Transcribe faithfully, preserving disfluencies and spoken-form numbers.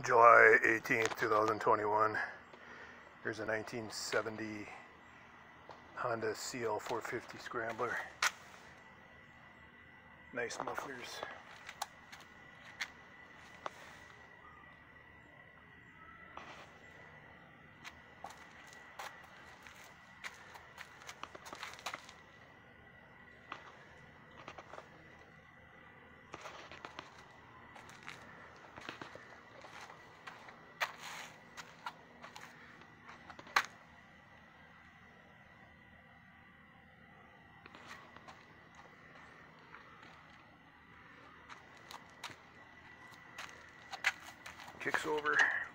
July eighteenth, two thousand twenty-one. Here's a nineteen seventy Honda C L four fifty Scrambler. Nice mufflers. Kicks over.